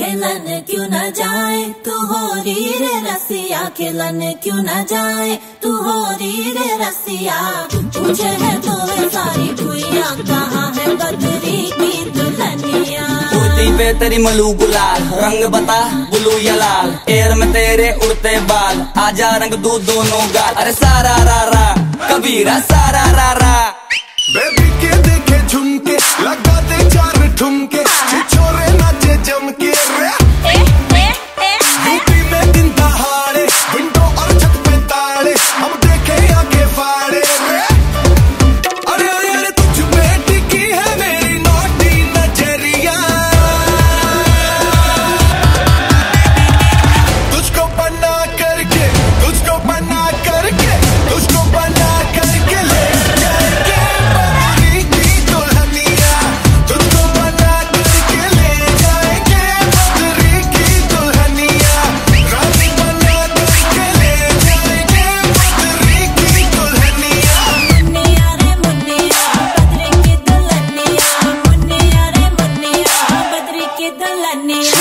खेलन क्यों न जाए, तू हो री रे रसिया, खेलन क्यों न जाए, तू हो री रे रसिया। पूछे है तो वे सारी भुइयां, कहाँ है बदरी की दुल्हनिया। कुर्ती पे तेरी मलू गुलाल, रंग बता ब्लू या लाल, एयर में तेरे उड़ते बाल, आजा रंग दू दोनों गाल। अरे सारा रा रा कबीरा सारा रा रा। बेबी के देखे झुमके, लगा दे चार ठुमके, छोरे नाचे जम के रे। यूपी में दिन दहाड़े, विंडो और छत पे ताड़े, हम देखे आगे फाड़े रे। अरे अरे अरे तुझ पे टिकी है मेरी नौटी नजरिया, तुझको बना करके, तुझको बना करके, तुझको बना करके ले जाएंगे बदरी की दुल्हनिया, तुझको बना करके ले जाएंगे बदरी की दुल्हनिया, रानी बना करके ले जाएंगे बदरी की दुल्हनिया। मुन्निया रे मुन्निया, बदरी की दुल्हनिया, मुन्निया रे मुन्निया, बदरी की दुल्हनिया।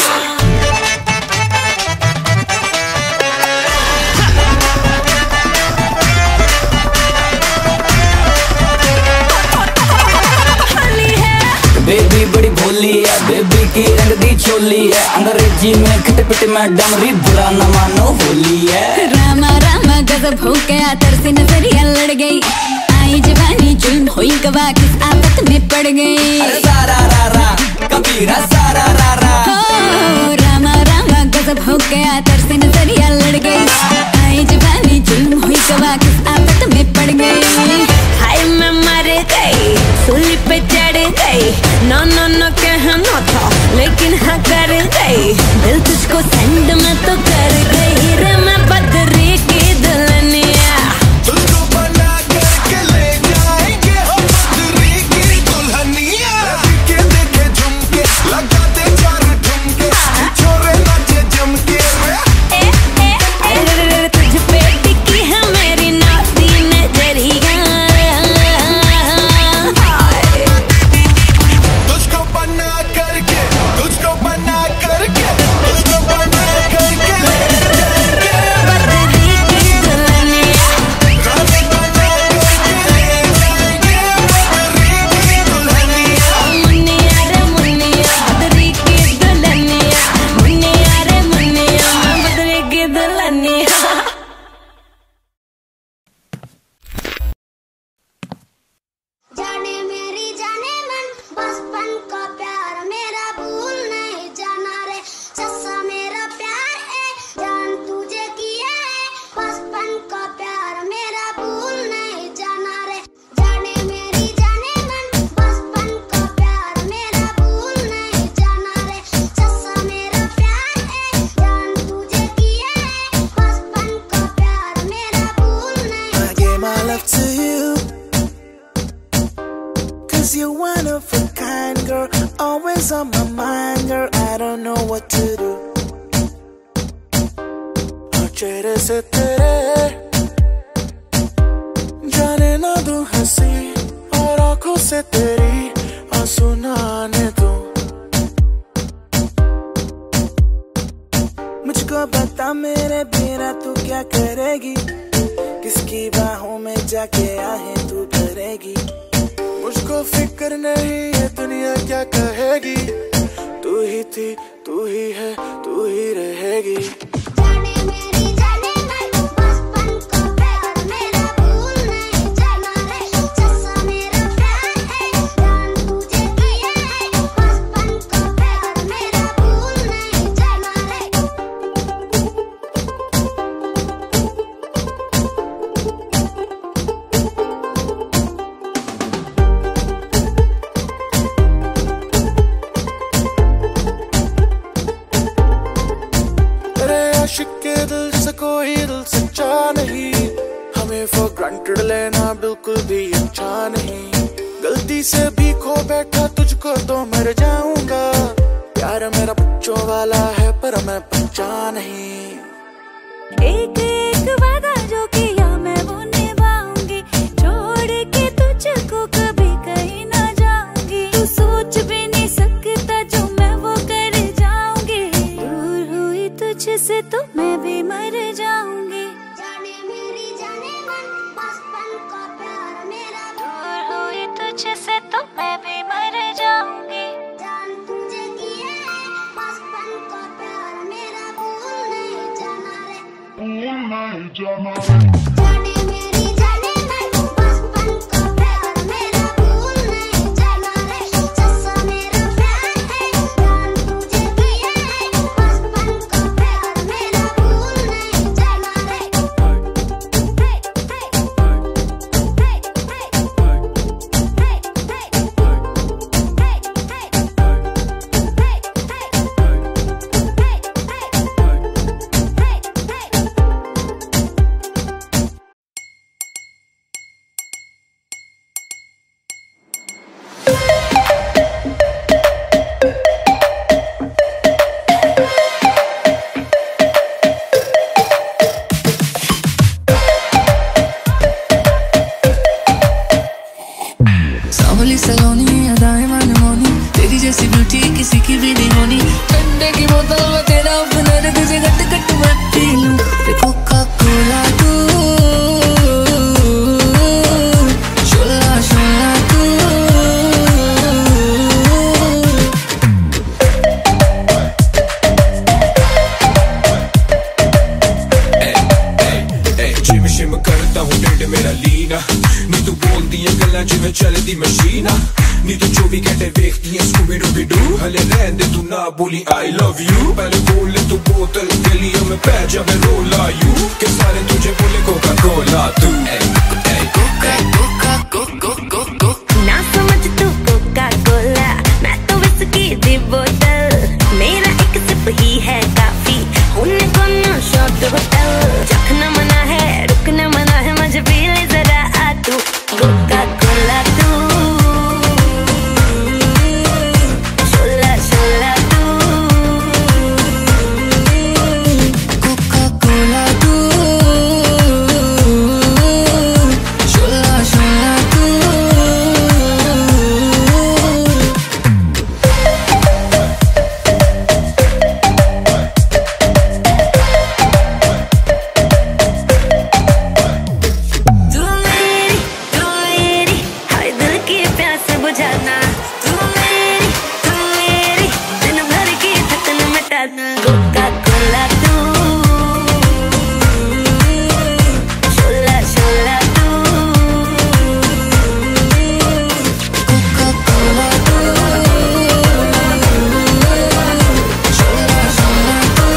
बेबी बड़ी भोली है, बेबी की रंग दी चोली है, अंग्रेजी में खिट पिट में डमरी, बुरा न मानो होली है। रामा रामा गजब हो गया, तरसी नजरिया लड़ गई, आई जवानी जुल्म हुई गवा, किस आफत में पड़ गई। अरे सारा रा रा कबीरा सारा रा रा। हो रामा रामा गजब हो गया, तरसी नजरिया लड़ गई, आई जवानी जुल्म हुई गवा, किस आफत में पड़ गई। हाय मैं मर गई, सूली पे चढ़ गई, नो नो नो कहना था लेकिन हाँ कर गई, दिल तुझको सेंड में तो कर गई रे मैं बदरी की दुल्हनिया। तुझको बना करके ले जाएंगे हम बदरी की दुल्हनिया। के देखे झुमके, लगा दे चार ठुमके, छोरे नाचे जम के रे। तुझ पे टिकी है मेरी नौटी नजरिया, तुझको बना करके, तुझको बना करके, तुझको बना करके ले जाएंगे बदरी की दुल्हनिया। रानी बना करके ले जाएंगे बदरी की दुल्हनिया। मुन्निया रे मुन्निया, बदरी की दुल्हनिया, मुन्निया रे मुन्निया, बदरी की दुल्हनिया। जाने मेरी जाने मन, बचपन का प्यार मेरा भूल नहीं जाना रे। सच्चा मेरा प्यार है, जान तुझे किया है, बचपन का प्यार मेरा भूल नहीं जाना रे। जाने मेरी जाने मन, बचपन का प्यार मेरा भूल नहीं जाना रे। सच्चा मेरा प्यार है, जान तुझे किया है, बचपन का प्यार मेरा भूल नहीं। I gave my love to you, 'cause you're one of a kind, girl. Always on my mind, girl. I don't know what to do. और चेहरे से तेरे जाने ना दूं हंसी, और आंखों से तेरी आंसू ना आने दूं। मुझको बता मेरे बिना तू क्या करेगी, किसकी बाहों में जाके आहें तू भरेगी। मुझको फिक्र नहीं ये दुनिया क्या कहेगी, तू ही थी तू ही है तू ही रहेगी। जाने मेरी जाने मन, बचपन का प्यार मेरा भूल नहीं जाना रे। सच्चा मेरा प्यार है, जान तुझे किया है, बचपन का प्यार मेरा भूल नहीं जाना रे। तेरे आशिक के दिल से कोई दिल सच्चा नहीं, हमें फॉर ग्रांटेड लेना बिल्कुल भी अच्छा नहीं। गलती से भी खो बैठा तुझको तो मर जाऊंगा, प्यार मेरा बच्चों वाला है पर मैं बच्चा नहीं। एक एक वादा जो किया मैं वो निभाऊंगी, छोड़ के तुझको कभी कहीं ना जाऊंगी। तू सोच भी नहीं सकता जो मैं वो कर जाऊंगी। तो मैं भी मर जाऊंगी। जाने मेरी जाने मन बचपन का प्यार मेरा दूर हुई तुझसे तो मैं भी मर जाऊंगी। जान तुझे किया है बचपन का प्यार मेरा भूल नहीं जाना रे। जाने मेरी जाने मन बचपन का प्यार मेरा भूल नहीं जाना रे। सच्चा मेरा प्यार है जान तुझे किया है बचपन का प्यार मेरा भूल नहीं जाना रे। सांवली सलोनी अदाएं मनमोनी, तेरी जैसी ब्यूटी किसी की भी नहीं होनी। ठंडे की बोतल में तेरा ओपनर, तुझे गट गट मैं पी लूं। कोका कोला तू, शोला शोला तू। जिम शिम करता हूँ ढिड मेरा लीना, नी तू बोलती है गल्ला जिवें चलदी मशीना। नी तू 24 घंटे देखती है स्कूबी डूबी डू। हले रहन दे तू ना बोली आई लव यू, पहले बोल ले तू बोतल गलियों में पै जावे रोला यू। के सारे तुझे बोले कोका कोला तू। कोका कोका कोको कोको ना समझ तू कोका कोला, मैं तो विस्की दी बोतल। मेरा एक सिप ही है काफी, होने को ना शॉट होटल। चखना मना है रुकना मना है, मुझे पी ले जरा आ तू कोका कोला तू। शोला शोला तू, कोका कोला तू, शोला शोला तू। तू मेरी हाय दिल की प्यास बुझाना। तू मेरी दिन भर की थकन मिटाना। कोका कोला तू, शोला शोला तू। कोका कोला तू, शोला शोला तू।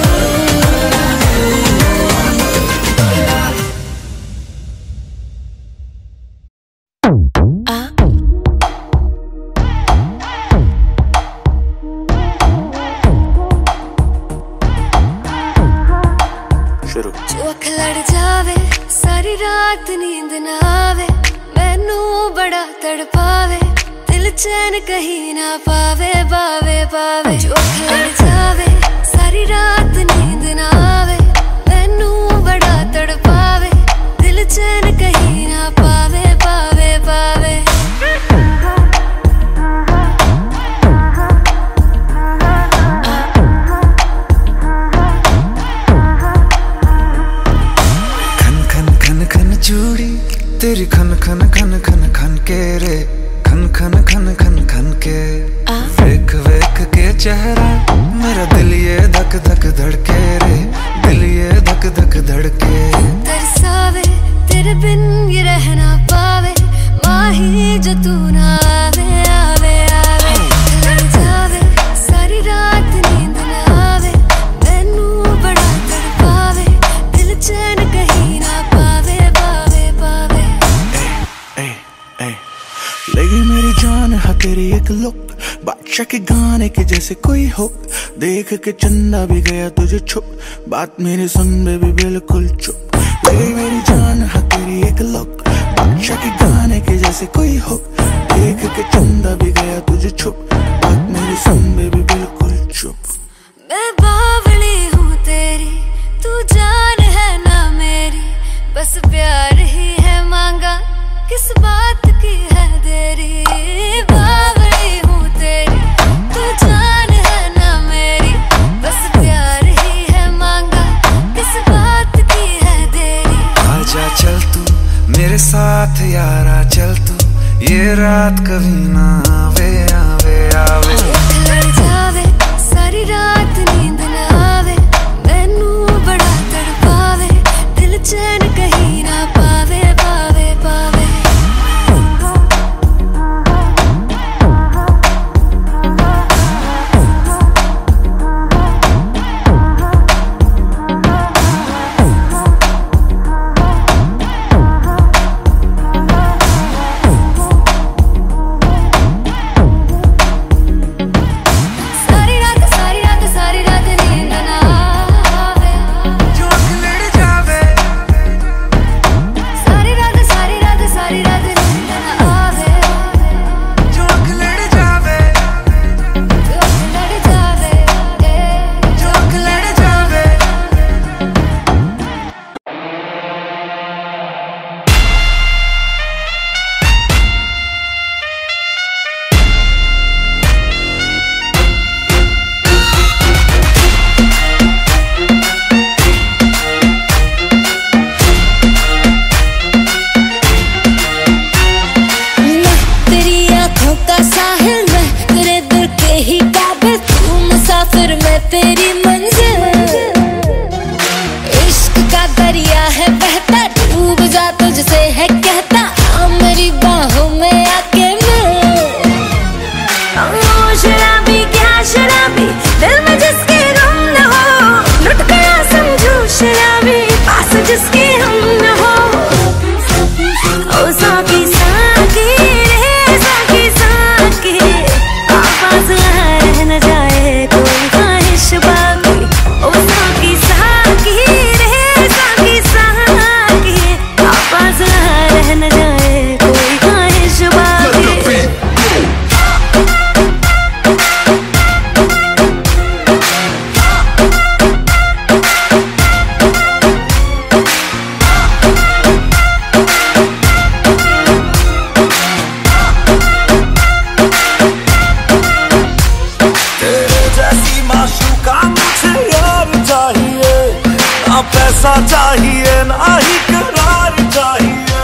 शुरू। जो अख लड़ जावे सारी रात नींद ना आवे, मैनू बड़ा तड़पावे, दिल चैन कहीं ना पावे पावे पावे। जो अख लड़ जावे सारी रात नींद ना आवे, मैनू बड़ा तड़पावे, दिल चैन कहीं ना पावे पावे पावे। खन खन खन खन चूड़ी तेरी खन खन खन खन खन के रे, खन खन खन खन खन के। वेख वेख के चेहरा मेरा दिल ये धक धक धड़के रे, दिल ये धक धक धड़के। तरसावे तेरे बिन ये रह ना पावे, माही जो तू ना आवे आवे आवे। लड़ जावे सारी रात नींद ना आवे, मैनू बड़ा तड़पावे, दिल चैन कहीं ना पावे पावे पावे। ए, ए, लगी मेरी जान है तेरी एक लुक, बादशाह के गाने के जैसे कोई हो। देख के चंदा भी गया तुझे छुप, बात मेरी सुन बेबी बिल्कुल चुप। लगी मेरी जान है तेरी एक लुक, बादशाह के गाने के जैसे कोई हो। देख के चंदा भी गया तुझे छुप, बात मेरी सुन बेबी बिल्कुल चुप। मैं बावली हूँ तेरी, तू जान है ना मेरी, बस प्यार ही है मांगा, किस बात की है देरी। बावली हूँ तेरी, तू जान है ना मेरी, बस प्यार ही है मांगा। रात कभी ना आवे आवे आवे। लड़ जावे सारी रात नींद ना आवे, मैनू बड़ा तड़पावे, दिल चैन कहीं ना पावे पावे पावे। तेरी मंजिल इश्क का दरिया है बहता, डूब जा तुझसे है कहता, आ मेरी बाहों में आके मिल। शराबी क्या शराबी, दिल में जिसके गम न हो, लुट गया समझो शराबी, पास जिसके हम न हो। ओ साकी साकी रे साकी साकी, आवाज रह न जाए कोई ख्वाहिश बाकी। ओ साकी साकी रे साकी साकी, आवाज रह न जाए कोई ख्वाहिश बाकी। पैसा चाहिए ना ही करार चाहिए,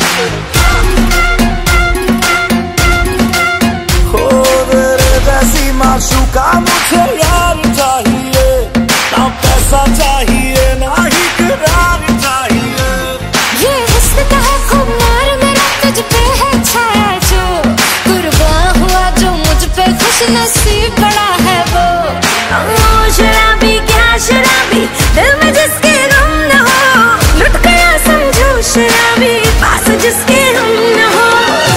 हो मेरे जैसी माशूका मुझे यार चाहिए, ना पैसा चाहिए ना ही करार चाहिए। ये हुस्न का है खुमार मेरा तुझ पे है छाया, जो कुर्बान हुआ जो मुझ पे खुश नसीब बड़ा है वो। शराबी क्या शराबी, दिल में जिसके गम न हो, लुट गया समझो शराबी, पास जिसके हम न हो।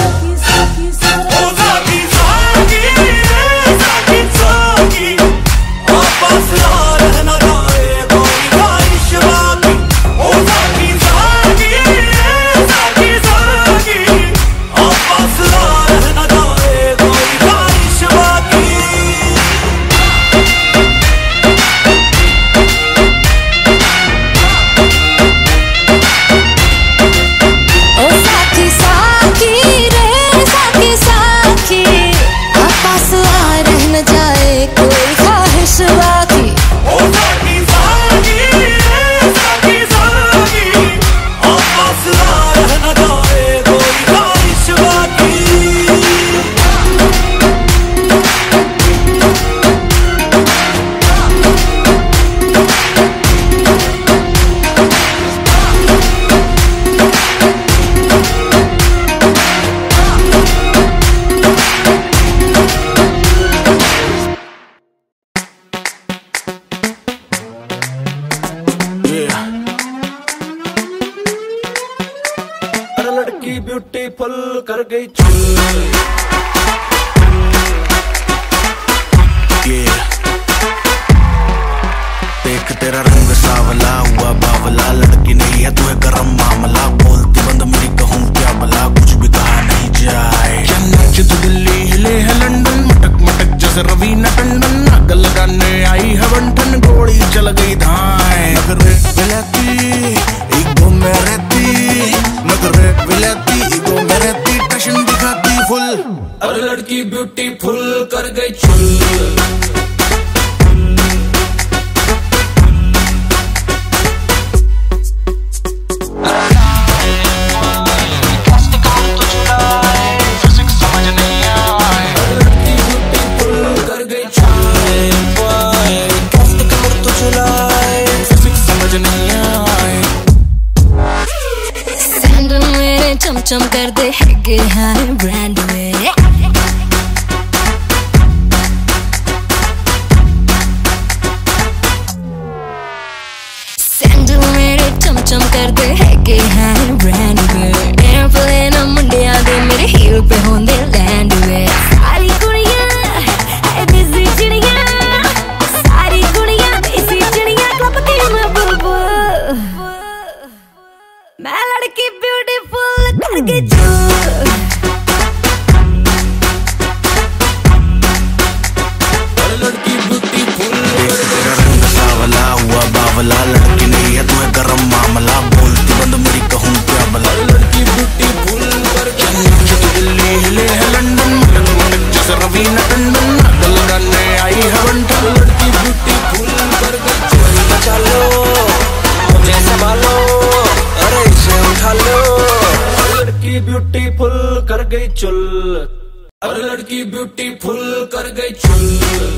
लड़की ब्यूटीफुल कर गई चुल, देख तेरा रंग सावला हुआ बावला, लड़की नहीं है तू है गरम मामला, बोलती बंद मेरी कहूँ क्या भला, कुछ भी कहा नहीं जाए। चन्नच तो दिल्ली हिले है लंदन, मटक मटक जैसे रवीना टंडन, आग लगाने आई है बंठन, गोली चल गई धाए। नगरे विलाती ईगो में रहती, नगरे विलाती ईगो में रहती, टशन दिखाती फुल, और लड़की ब्यूटीफुल कर गई चुल। हर लड़की ब्यूटीफुल कर गई चुल।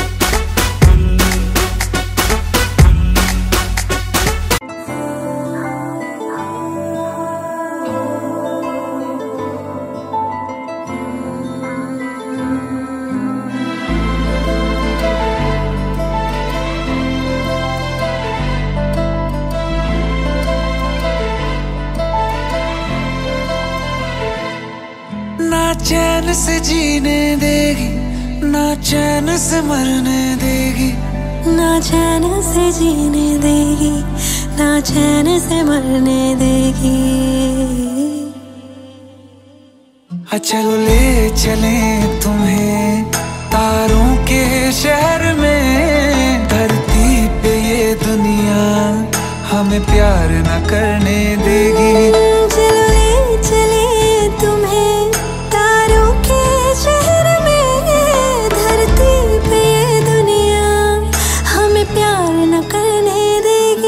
ना चैन से जीने देगी, ना चैन से मरने देगी, ना चैन से जीने देगी, ना चैन से मरने देगी। चलो ले चले तुम्हें तारों के शहर में, धरती पे ये दुनिया हमें प्यार न करने देगी। चलो ले चले तुम्हें तारों के शहर में, धरती पे ये दुनिया हमें प्यार न करने देगी।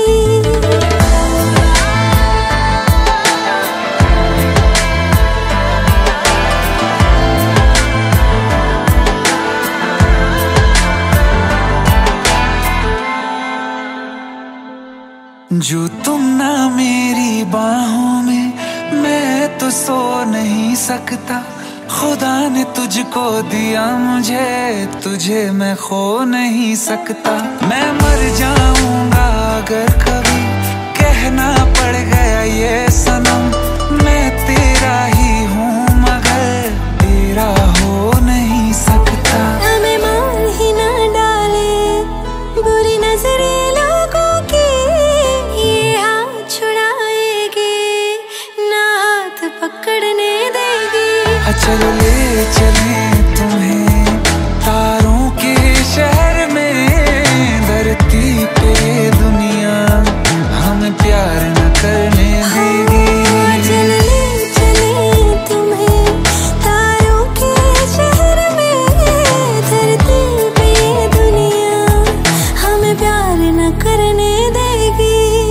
जो तुम ना मेरी बाहों में, मैं तो सो नहीं सकता। खुदा ने तुझको दिया मुझे, तुझे मैं खो नहीं सकता। मैं मर जाऊंगा अगर कभी कहना पड़ गया ये सनम, मैं तेरा ही हूँ मगर तेरा हो नहीं सकता। हमें मार ही ना डाले बुरी नजरे लोगों की, ये हाथ छुड़ाएगी ना हाथ पकड़ने देगी। चलो ले चले तुम्हें तारों के शहर में, धरती पे दुनिया हमें प्यार न करने देगी। चलो ले चले तुम्हें तारों के शहर में, धरती पे दुनिया हमें प्यार न करने देगी।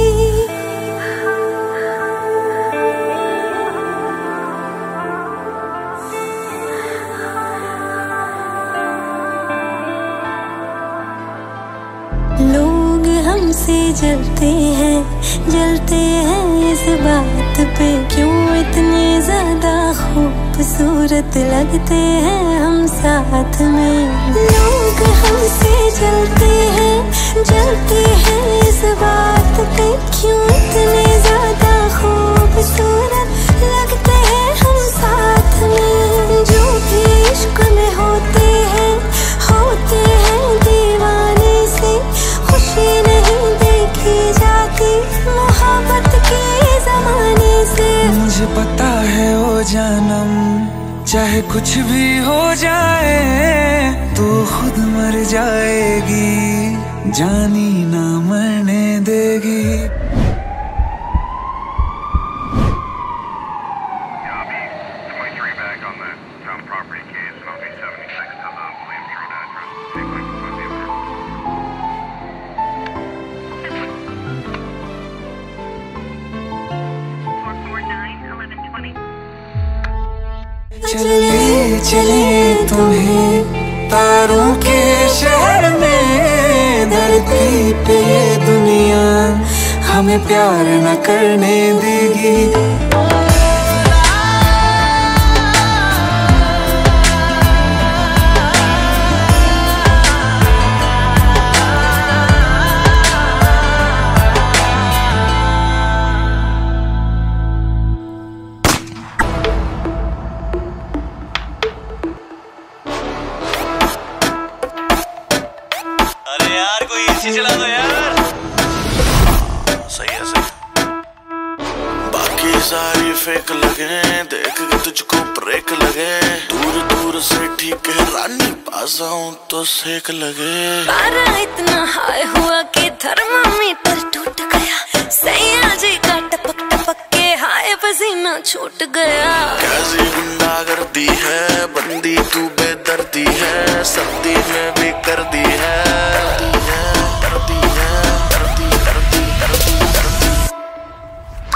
लोग हमसे जलते हैं इस बात पे, क्यों इतने ज्यादा खूबसूरत लगते हैं हम साथ में। लोग हमसे जलते हैं इस बात पे, क्यों इतने ज्यादा खूबसूरत लगते हैं हम साथ में। जो भी इश्क में होते हैं दीवाने से, खुशी नहीं देखी जाती मोहब्बत के ज़माने से। मुझे पता है ओ जानम, चाहे कुछ भी हो जाए तू खुद मर जाएगी, जानी ना मरने देगी। चले चले तुम्हें तारों के शहर में, धरती पे दुनिया हमें प्यार न करने देगी। चला दो यार। सही है सही। बाकी सारी फेक लगे, देख के तुझको ब्रेक लगे। दूर दूर से ठीक है रानी, पास आऊं तो सेक लगे। पारा इतना हाई हुआ कि थर्मामीटर टूट गया। सैया जी का टपक टपक के हाय पसीना छूट गया। कैसी गुंडागर्दी है, बंदी तू बेदर्दी है। सर्दी में भी कर दी है,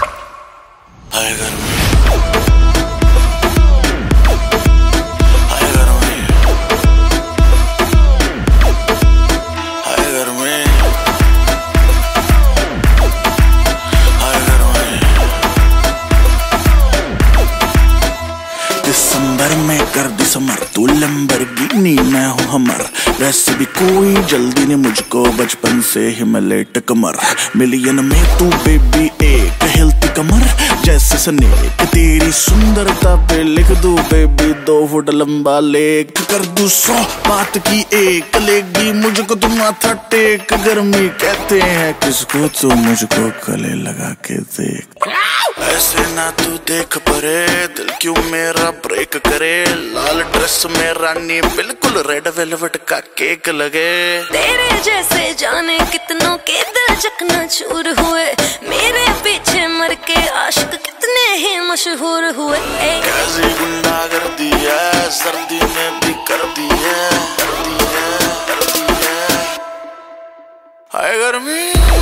हाय गर्मी, हाय कोई जल्दी ने मुझको बचपन से ही मैं लेट कमर मिलियन में तू बेबी एक हिलती कमर जैसे स्नेक तेरी सुंदरता पे लिख दूं बेबी 2 फुट लंबा लेख कर दूं 100 बात की एक लेगी मुझको तुम माथा टेक गर्मी कहते हैं किसको तो मुझको गले लगा के देख ऐसे ना तू देख परे दिल क्यों मेरा ब्रेक करे लाल ड्रेस में रानी बिल्कुल रेड वेलवेट का केक लगे तेरे जैसे जाने कितनों के दिल चकना चूर हुए मेरे पीछे मर के आशिक कितने ही मशहूर हुए कैसी गुंडा कर दी है सर्दी में भी कर दी है हाय गर्मी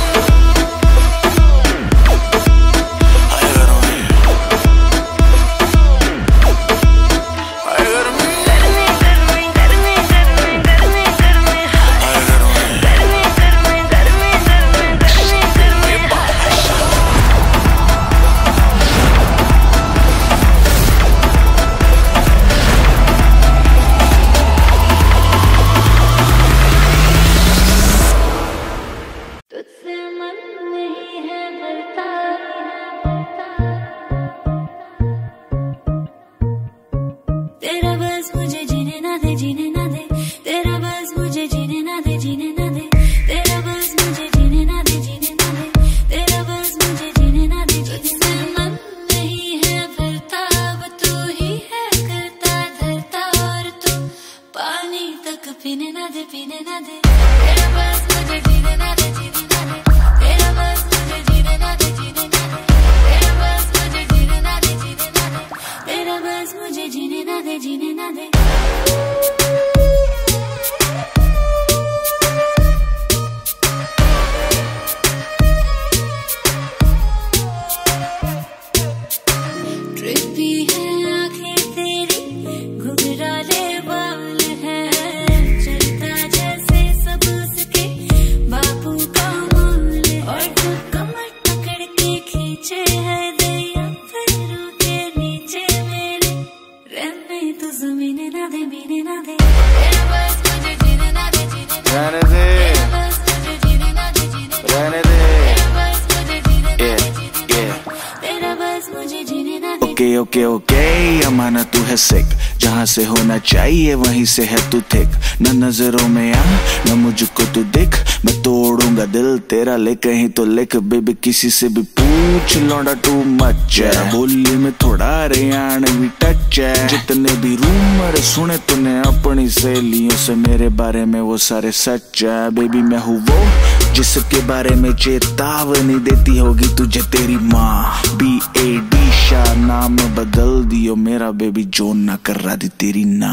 ओके अमाना तू है सिक जहाँ से होना चाहिए वहीं से है तू थिक न नजरों में आ न मुझको तू दिख मैं तोड़ूंगा दिल तेरा ले कहीं तो लिख बेबी किसी से भी पूछ लौंडा टू मच है बोली में थोड़ा हरियाणवी टच है जितने भी रूमर सुने तूने अपनी सहेलियों से मेरे बारे में वो सारे सच है बेबी मैं हूँ वो जिसके बारे में चेतावनी देती होगी तुझे तेरी माँ BAD शाह नाम बदल दियो मेरा बेबी जो ना कर रहा दी तेरी ना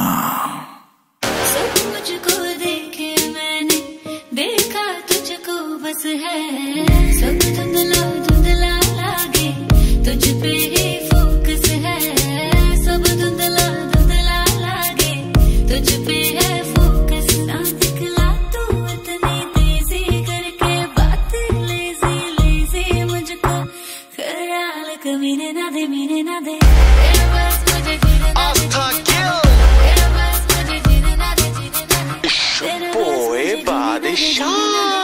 सब मुझको देखे मैंने देखा तुझको बस है सब धुंधला धुंधला लागे तुझ पे ही फोकस है सब धुंधला धुंधला लागे तुझ पे है फोकस ना दिखला तू इतनी तेजी करके बात लेजी लेजी मुझको ख्याल कमीने ना दे मीने ना दे Boy, body shot.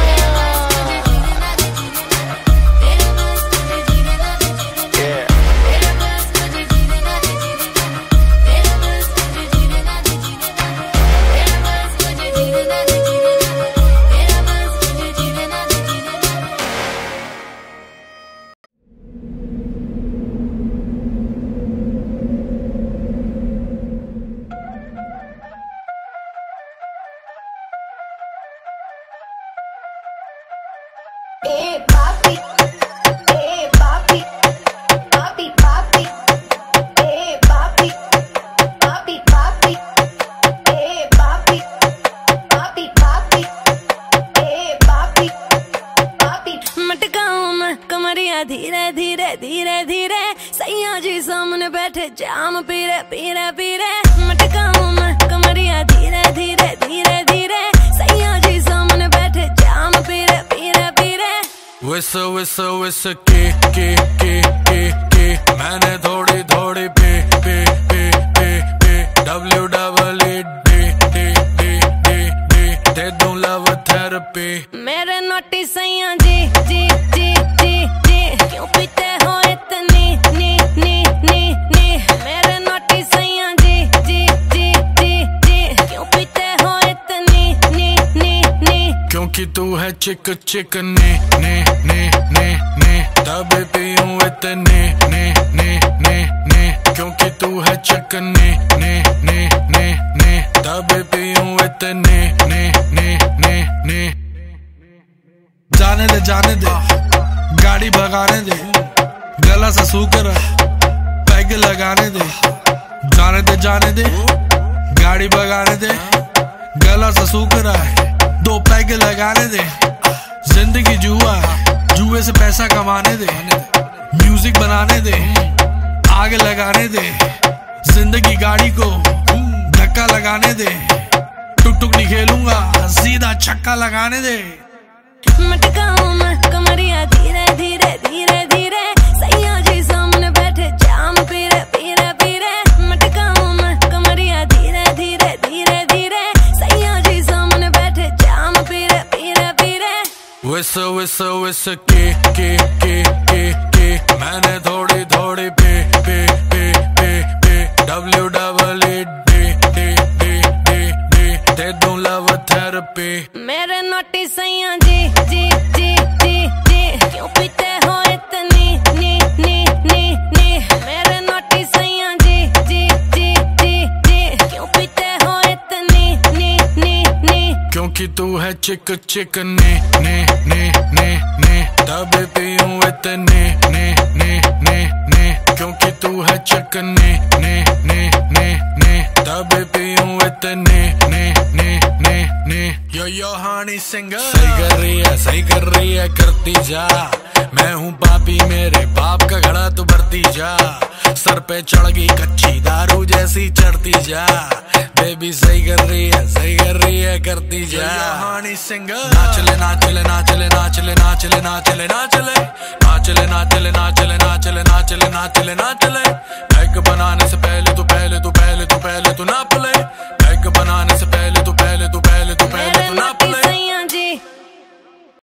धीरे धीरे धीरे धीरे सैया जी सामने बैठे जाम पीरे पीरे पीरे मटकाऊं मैं कमरिया धीरे धीरे धीरे धीरे सैया जी सामने बैठे जाम पीरे पीरे पीरे विस विस विस के मैंने थोड़ी थोड़ी पे WEE थेरेपी। मेरे नोटी सैया जी जी जी जी जी क्यों पीते हो इतनी नी नी नी नी। मेरे नोटी सैया जी जी जी जी जी क्यों पीते हो इतनी नी नी नी। क्योंकि तू है चिक चिक ने ने ने ने ने तभी पीऊं इतने ने ने ने ने। क्योंकि तू है चिक ने ने ने ने ने तभी पीऊं इतने ने ने ने ने। जाने दे गाड़ी भगाने दे, गला सा सूकर पैग लगाने दे। जाने दे गाड़ी भगाने दे, गला सा सूकर दो पैग लगाने दे। जिंदगी जुआ है, जुए से पैसा कमाने दे। म्यूजिक बनाने दे, आग लगाने दे। जिंदगी गाड़ी को धक्का लगाने दे। टुक टुक नहीं खेलूंगा, सीधा छक्का लगाने दे। मटकाऊं मैं कमरिया धीरे धीरे धीरे धीरे। सैया जी सामने बैठे जाम पीरे पीरे पीरे। मटकाऊं मैं कमरिया धीरे धीरे धीरे धीरे। सैया जी सामने बैठे जाम पीरे पीरे पीरे। विस विस विस के मैंने थोड़ी थोड़ी पे पे पे पे पे WEE दे दूं लव थेरेपी। मेरे नोटी सैया जी जी जी जी जी क्यों पीते हो इतनी नी नी नी नी। मेरे नोटी सैया जी जी जी जी जी क्यों पीते हो इतनी नी नी नी। क्योंकि तू है चिक चिक ने ने ने ने ने तभी पीऊं इतने ने ने ने ने। क्योंकि तू है चिक ने ने ने ने ने तभी पीऊं इतने ने ने ने ने। यो हानी सिंगर सही कर रही है करती जा। मैं हूँ पापी मेरे पाप का घड़ा तू भरती जा। सर पे चढ़ गई कच्ची दारू जैसी चढ़ती जा। बेबी सही कर रही है करती जा। हानी सिंगर नाचले नाचले नाचले नाचले नाचले नाचले नाचले नाचले नाचले नाचले नाचले नाचले नाचले नाचले। पैक बनाने से पहले तू नाप ले। पैक बनाने से